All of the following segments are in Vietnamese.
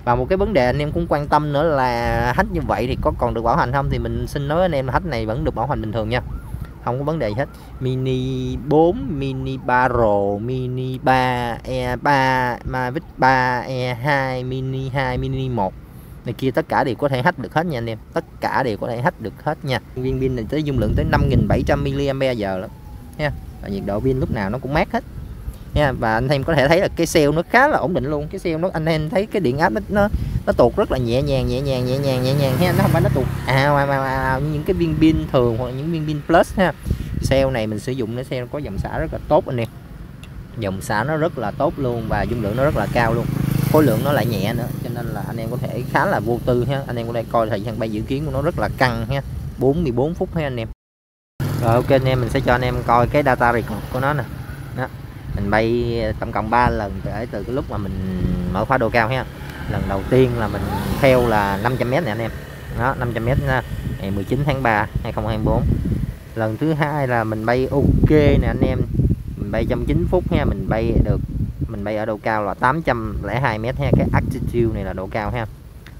Và một cái vấn đề anh em cũng quan tâm nữa là hack như vậy thì có còn được bảo hành không, thì mình xin nói anh em là hack này vẫn được bảo hành bình thường nha, không có vấn đề gì hết. Mini 4, Mini 3 Pro, Mini 3, E3, Mavic 3, E2, Mini 2, Mini 1 này kia tất cả đều có thể hack được hết nha anh em, tất cả đều có thể hack được hết nha. Viên pin này tới dung lượng tới 5700 mAh lắm nha, và nhiệt độ pin lúc nào nó cũng mát hết nha. Và anh em có thể thấy là cái cell nó khá là ổn định luôn, cái cell nó anh em thấy cái điện áp nó tuột rất là nhẹ nhàng ha, nó không phải nó tuột như những cái viên pin thường hoặc những viên pin plus ha. Cell này mình sử dụng nó cell có dòng xả rất là tốt anh em, dòng xả nó rất là tốt luôn và dung lượng nó rất là cao luôn, khối lượng nó lại nhẹ nữa, cho nên là anh em có thể khá là vô tư ha. Anh em có thể coi thời gian bay dự kiến của nó rất là căng ha, 44 phút ha anh em. Rồi ok anh em, mình sẽ cho anh em coi cái data record của nó nè. Đó, mình bay tổng cộng 3 lần từ cái lúc mà mình mở khóa độ cao ha. Lần đầu tiên là mình theo là 500m nè anh em, đó 500m nha, ngày 19 tháng 3 2024. Lần thứ hai là mình bay ok nè anh em, mình bay trong 9 phút ha, mình bay ở độ cao là 802m ha, cái altitude này là độ cao ha.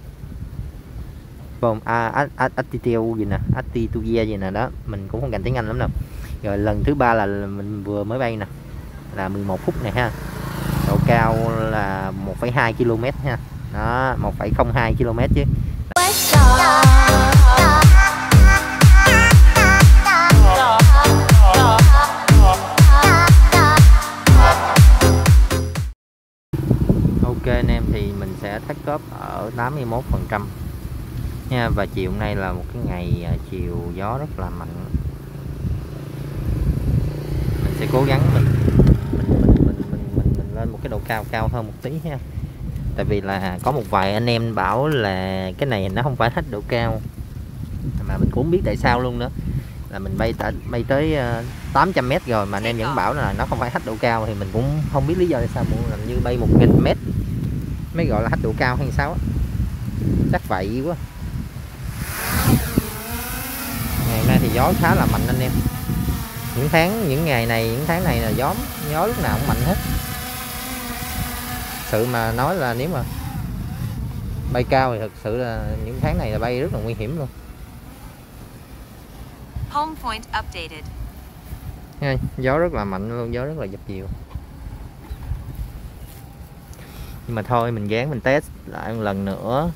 Altitude gì nè, altitude gì nè, đó mình cũng không gành tiếng Anh lắm đâu. Rồi lần thứ ba là mình vừa mới bay nè, là 11 phút này ha, độ cao là 1,2 km ha, đó 1,02 km chứ. Ok anh em, thì mình sẽ thắt cốp ở 81% nha. Và chiều hôm nay là một cái ngày chiều gió rất là mạnh, mình sẽ cố gắng mình lên một cái độ cao hơn một tí ha. Tại vì là có một vài anh em bảo là cái này nó không phải hết độ cao, mà mình cũng không biết tại sao luôn nữa, là mình bay tới 800m rồi mà anh em vẫn bảo là nó không phải hết độ cao, thì mình cũng không biết lý do tại sao, làm như bay 1000m mới gọi là hết độ cao hay sao á, chắc vậy quá. Ngày nay thì gió khá là mạnh anh em, những tháng này là gió lúc nào cũng mạnh hết. Sự mà nói là nếu mà bay cao thì thật sự là những tháng này là bay rất là nguy hiểm luôn. Home point updated. Gió rất là mạnh luôn, gió rất là dập dìu. Nhưng mà thôi mình gán mình test lại một lần nữa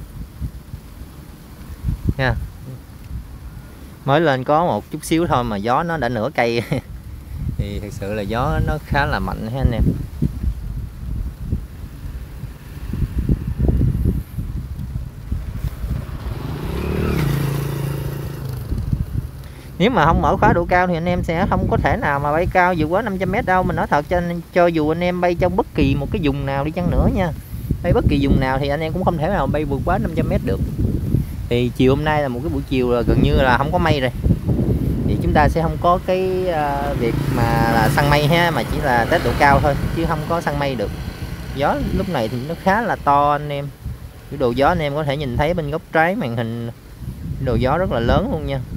nha. Mới lên có một chút xíu thôi mà gió nó đã nửa cây thì thật sự là gió nó khá là mạnh ha anh em. Nếu mà không mở khóa độ cao thì anh em sẽ không có thể nào mà bay cao vượt quá 500m đâu. Mình nói thật cho dù anh em bay trong bất kỳ một cái vùng nào đi chăng nữa nha, bay bất kỳ vùng nào thì anh em cũng không thể nào bay vượt quá 500m được. Thì chiều hôm nay là một cái buổi chiều là gần như là không có mây rồi, thì chúng ta sẽ không có cái việc mà là săn mây ha, mà chỉ là test độ cao thôi chứ không có săn mây được. Gió lúc này thì nó khá là to anh em, cái độ gió anh em có thể nhìn thấy bên góc trái màn hình, độ gió rất là lớn luôn nha.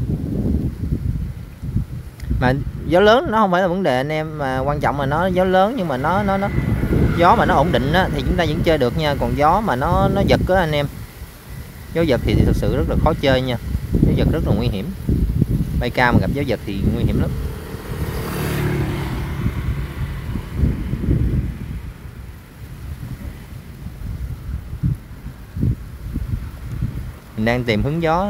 Mà gió lớn nó không phải là vấn đề anh em, mà quan trọng là nó gió lớn nhưng mà nó gió mà nó ổn định á, thì chúng ta vẫn chơi được nha. Còn gió mà nó giật á anh em, gió giật thì thực sự rất là khó chơi nha, gió giật rất là nguy hiểm, bay cao mà gặp gió giật thì nguy hiểm lắm. Mình đang tìm hướng gió,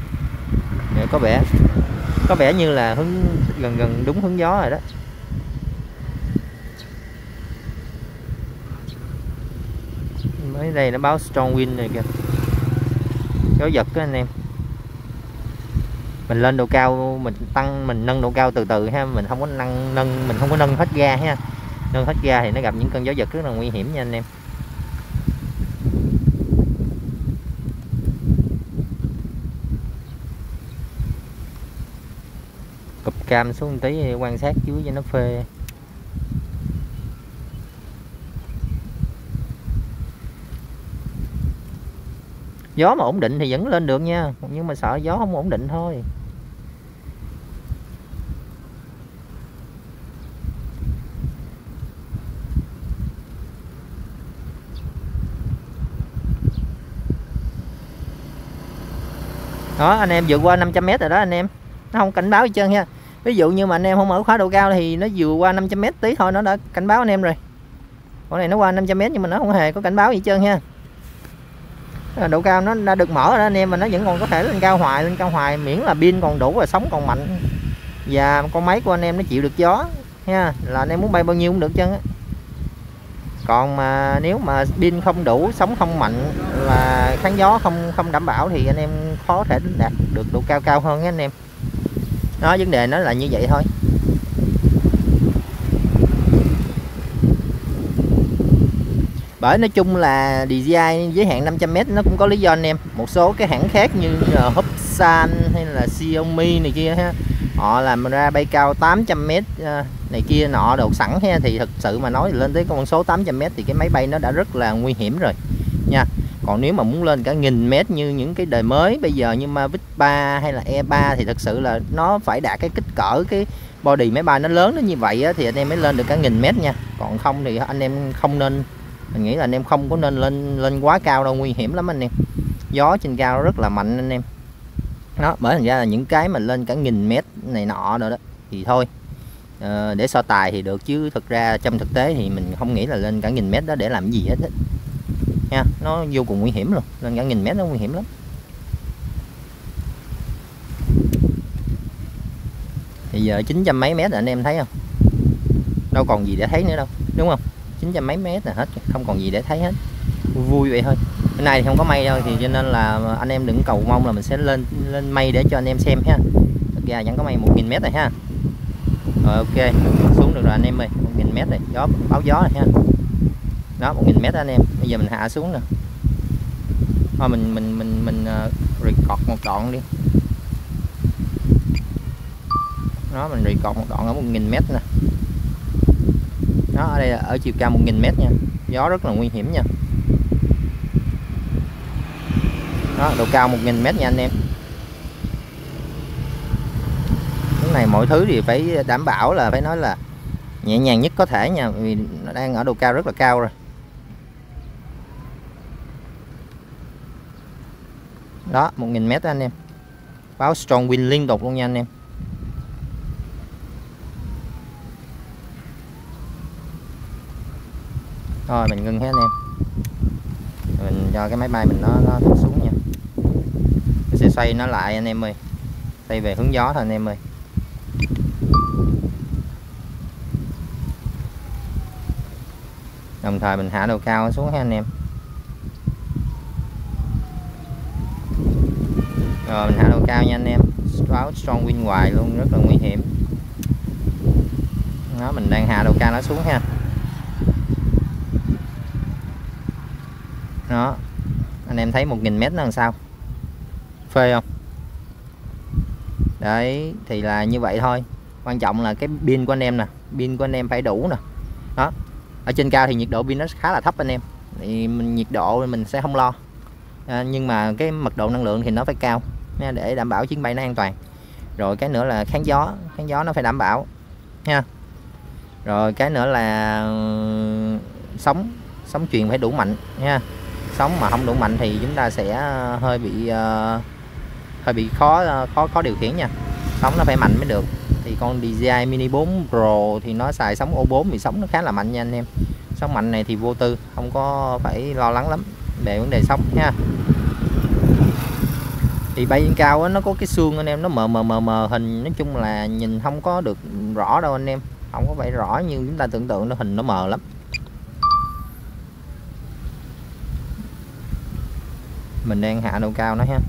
có vẻ như là gần đúng hướng gió rồi đó. Mới đây nó báo strong wind rồi kìa, gió giật đó anh em. Mình lên độ cao, mình nâng độ cao từ từ ha, mình không có nâng hết ga ha. Nâng hết ga thì nó gặp những cơn gió giật rất là nguy hiểm nha anh em. Cụp cam xuống một tí quan sát dưới cho nó phê. Gió mà ổn định thì vẫn lên được nha, nhưng mà sợ gió không ổn định thôi. Đó, anh em vượt qua 500m rồi đó anh em, nó không cảnh báo gì trơn nha. Ví dụ như mà anh em không mở khóa độ cao thì nó vượt qua 500m tí thôi nó đã cảnh báo anh em rồi. Con này nó qua 500m nhưng mà nó không hề có cảnh báo gì trơn nha. Độ cao nó đã được mở rồi đó anh em, mà nó vẫn còn có thể lên cao hoài miễn là pin còn đủ và sóng còn mạnh và con máy của anh em nó chịu được gió nha, là anh em muốn bay bao nhiêu cũng được chân á. Còn mà nếu mà pin không đủ, sóng không mạnh và kháng gió không đảm bảo thì anh em khó thể đạt được độ cao hơn nha anh em. Đó, vấn đề nó là như vậy thôi. Bởi nói chung là DJI giới hạn 500m nó cũng có lý do anh em. Một số cái hãng khác như là Hubsan hay là Xiaomi này kia ha, họ làm ra bay cao 800m này kia nọ đồ sẵn ha, thì thực sự mà nói lên tới con số 800m thì cái máy bay nó đã rất là nguy hiểm rồi nha. Còn nếu mà muốn lên cả 1000m như những cái đời mới bây giờ như Mavic 3 hay là E3 thì thật sự là nó phải đạt cái kích cỡ, cái body máy bay nó lớn đến như vậy á, thì anh em mới lên được cả 1000m nha. Còn không thì anh em không nên, mình nghĩ là anh em không có nên lên quá cao đâu, nguy hiểm lắm anh em. Gió trên cao rất là mạnh anh em. Đó, bởi thành ra là những cái mà lên cả 1000m này nọ rồi đó thì thôi, để so tài thì được, chứ thực ra trong thực tế thì mình không nghĩ là lên cả 1000m đó để làm cái gì hết nha. Nó vô cùng nguy hiểm luôn, lên cả 1000m nó nguy hiểm lắm. Bây giờ 900 mấy mét rồi anh em thấy không, đâu còn gì để thấy nữa đâu, đúng không? 900 mấy mét là hết, không còn gì để thấy hết. Vui vậy thôi. Hôm nay thì không có mây đâu, thì cho nên là anh em đừng cầu mong là mình sẽ lên mây để cho anh em xem ha. Thực ra vẫn có mây 1000m rồi ha. Rồi ok, xuống được rồi anh em ơi, 1000m rồi, gió báo gió rồi ha. Đó, 1000m anh em. Bây giờ mình hạ xuống nè. Thôi mình record một đoạn đi. Đó, mình record một đoạn ở 1000m nè. Đó, ở đây là ở chiều cao 1000m nha. Gió rất là nguy hiểm nha. Đó, độ cao 1000m nha anh em. Cái này mọi thứ thì phải đảm bảo là phải nói là nhẹ nhàng nhất có thể nha, vì nó đang ở độ cao rất là cao rồi. Đó, 1000m anh em. Báo strong wind liên tục luôn nha anh em. Rồi mình ngưng hết anh em. Mình cho cái máy bay mình nó thấp xuống nha. Mình sẽ xoay nó lại anh em ơi. Xoay về hướng gió thôi anh em ơi. Đồng thời mình hạ độ cao xuống ha anh em. Rồi mình hạ độ cao nha anh em. Báo strong wind hoài luôn, rất là nguy hiểm. Đó, mình đang hạ độ cao nó xuống ha. Đó, anh em thấy 1000m nó làm sao, phê không? Đấy, thì là như vậy thôi. Quan trọng là cái pin của anh em nè, pin của anh em phải đủ nè. Đó, ở trên cao thì nhiệt độ pin nó khá là thấp anh em, thì nhiệt độ mình sẽ không lo, nhưng mà cái mật độ năng lượng thì nó phải cao nha, để đảm bảo chuyến bay nó an toàn. Rồi cái nữa là kháng gió nó phải đảm bảo nha. Rồi cái nữa là sóng truyền phải đủ mạnh nha. Sóng mà không đủ mạnh thì chúng ta sẽ hơi bị khó điều khiển nha. Sóng nó phải mạnh mới được. Thì con DJI Mini 4 Pro thì nó xài sóng O4 thì sóng nó khá là mạnh nha anh em. Sóng mạnh này thì vô tư, không có phải lo lắng lắm về vấn đề sóng nha. Thì bay trên cao á, nó có cái xương anh em, nó mờ hình, nói chung là nhìn không có được rõ đâu anh em, không có phải rõ như chúng ta tưởng tượng, nó hình nó mờ lắm. Mình đang hạ độ cao nó ha.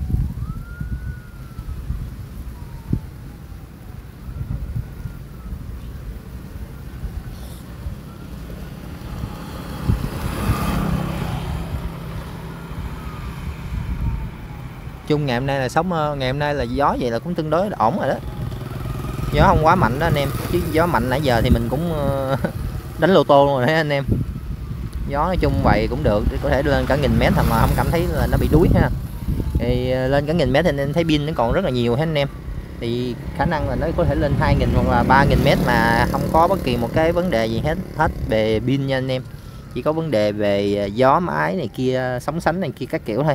Chung ngày hôm nay là ngày hôm nay là gió vậy là cũng tương đối ổn rồi đó. Gió không quá mạnh đó anh em, chứ gió mạnh nãy giờ thì mình cũng đánh lô tô luôn rồi đấy anh em. Gió nói chung vậy cũng được, có thể lên cả 1000m mà không cảm thấy là nó bị đuối ha. Thì lên cả 1000m thì anh em thấy pin nó còn rất là nhiều hết anh em. Thì khả năng là nó có thể lên 2000 hoặc là 3000m mà không có bất kỳ một cái vấn đề gì hết về pin nha anh em. Chỉ có vấn đề về gió máy này kia, sóng sánh này kia các kiểu thôi.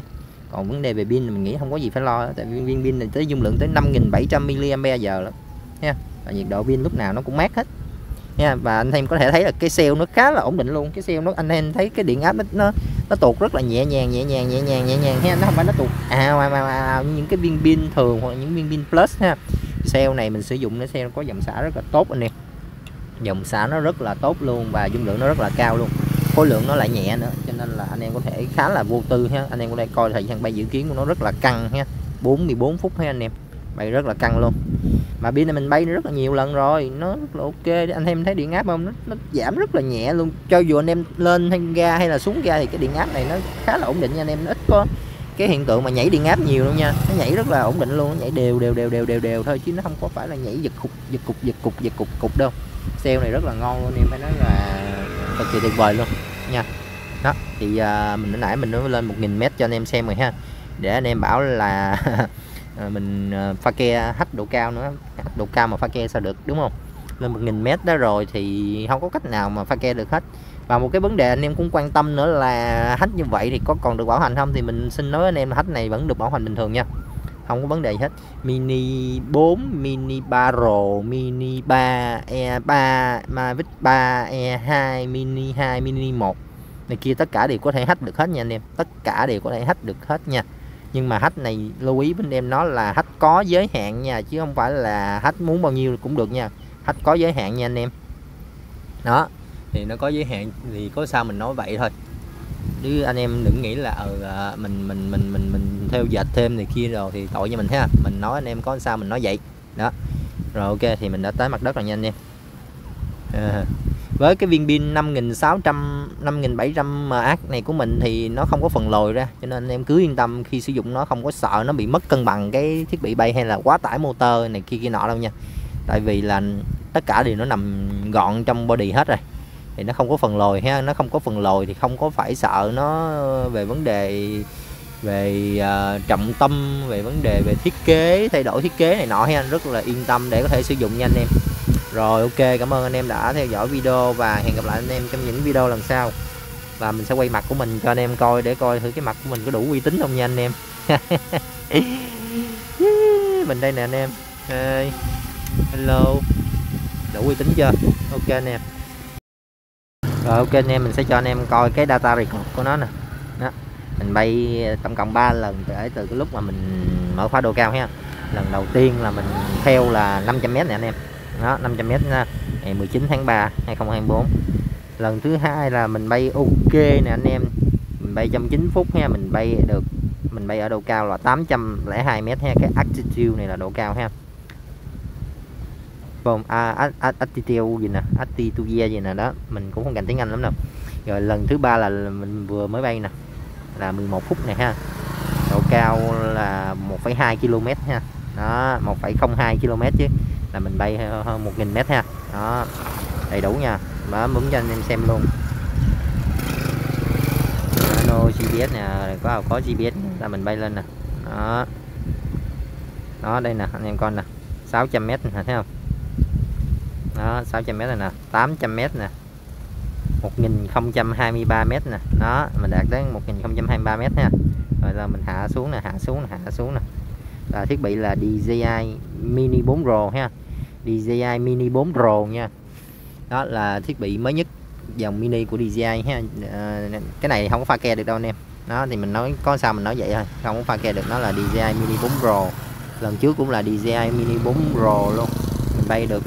Còn vấn đề về pin mình nghĩ không có gì phải lo, tại vì viên pin này tới dung lượng tới 5700 mAh lắm nha, và nhiệt độ pin lúc nào nó cũng mát hết nha. Và anh em có thể thấy là cái cell nó khá là ổn định luôn. Cái cell nó, anh em thấy cái điện áp nó tuột rất là nhẹ nhàng ha, nó không phải nó tuột như những cái viên pin thường hoặc những viên pin plus ha. Cell này mình sử dụng nó cell có dòng xả rất là tốt anh em, dòng xả nó rất là tốt luôn và dung lượng nó rất là cao luôn, khối lượng nó lại nhẹ nữa, cho nên là anh em có thể khá là vô tư ha. Anh em có thể coi thời gian bay dự kiến của nó rất là căng ha, 44 phút ha anh em, bay rất là căng luôn. Mà pin này mình bay rất là nhiều lần rồi, nó rất là ok. Anh em thấy điện áp không, nó giảm rất là nhẹ luôn, cho dù anh em lên hay ga hay là xuống ga thì cái điện áp này nó khá là ổn định nha anh em, nó ít có cái hiện tượng mà nhảy điện áp nhiều luôn nha, nó nhảy rất là ổn định luôn, nó nhảy đều thôi, chứ nó không có phải là nhảy giật cục đâu. Cell này rất là ngon luôn, em phải nói là cực kỳ tuyệt vời luôn nha. Đó thì mình hồi nãy mình nói lên 1000m cho anh em xem rồi ha, để anh em bảo là mình pha ke hack độ cao nữa, hack độ cao mà pha ke sao được, đúng không? Lên 1000m đó rồi thì không có cách nào mà pha ke được hết. Và một cái vấn đề anh em cũng quan tâm nữa là hack như vậy thì có còn được bảo hành không, thì mình xin nói anh em là hack này vẫn được bảo hành bình thường nha, không có vấn đề gì hết. Mini 4, Mini 3 Pro, Mini 3, E3, Mavic 3, E2, Mini 2, Mini 1 này kia tất cả đều có thể hack được hết nha anh em, tất cả đều có thể hack được hết nha. Nhưng mà hack này lưu ý với anh em nó là hack có giới hạn nha, chứ không phải là hack muốn bao nhiêu cũng được nha, hack có giới hạn nha anh em. Đó thì nó có giới hạn thì có sao mình nói vậy thôi, chứ anh em đừng nghĩ là mình theo dệt thêm này kia rồi thì tội cho mình ha. Mình nói anh em có sao mình nói vậy đó. Rồi ok, thì mình đã tới mặt đất rồi nha anh em. Với cái viên pin 5600 5700 mAh này của mình thì nó không có phần lồi ra, cho nên anh em cứ yên tâm khi sử dụng nó, không có sợ nó bị mất cân bằng cái thiết bị bay hay là quá tải motor này kia nọ đâu nha. Tại vì là tất cả đều nó nằm gọn trong body hết rồi, thì nó không có phần lồi ha, nó không có phần lồi thì không có phải sợ nó về vấn đề về trọng tâm, về vấn đề về thiết kế, thay đổi thiết kế này nọ ha, rất là yên tâm để có thể sử dụng nha anh em. Rồi ok, cảm ơn anh em đã theo dõi video và hẹn gặp lại anh em trong những video lần sau. Và mình sẽ quay mặt của mình cho anh em coi để coi thử cái mặt của mình có đủ uy tín không nha anh em. Mình đây nè anh em. Hello, đủ uy tín chưa? Ok anh em. Rồi ok anh em, mình sẽ cho anh em coi cái data record của nó nè. Đó, mình bay tổng cộng 3 lần kể từ cái lúc mà mình mở khóa độ cao ha. Lần đầu tiên là mình theo là 500m nè anh em. Đó, 500m nha, ngày 19 tháng 3 2024. Lần thứ hai là mình bay ok nè anh em, mình bay trong 9 phút ha, mình bay ở độ cao là 802m ha, cái altitude này là độ cao ha. Altitude gì nè, altitude gì nè, đó mình cũng không rành tiếng Anh lắm đâu. Rồi lần thứ ba là mình vừa mới bay nè, là 11 phút này ha, độ cao là 1,2 km ha. Đó, 1,02 km chứ, là mình bay hơn 1000m ha. Đó, đầy đủ nha, đó bấm cho anh em xem luôn. Nano GPS nè, có GPS là mình bay lên nè. Đó, đó đây nè anh em coi nè, 600m nè, thấy không? Đó, 600m này nè, 800m nè, 1023m nè. Đó, mình đạt đến 1023m ha. Rồi là mình hạ xuống nè, hạ xuống nè. Và thiết bị là DJI Mini 4 Pro ha, DJI Mini 4 Pro nha. Đó là thiết bị mới nhất dòng mini của DJI ha. Cái này không có pha ke được đâu anh em. Đó thì mình nói có sao mình nói vậy thôi, không có pha ke được, nó là DJI Mini 4 Pro. Lần trước cũng là DJI Mini 4 Pro luôn, mình bay được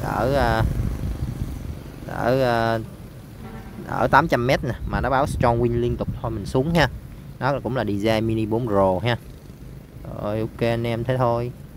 ở 800m nè, mà nó báo strong wind liên tục thôi mình xuống ha. Đó cũng là DJI Mini 4 Pro ha. Rồi ok anh em, thế thôi.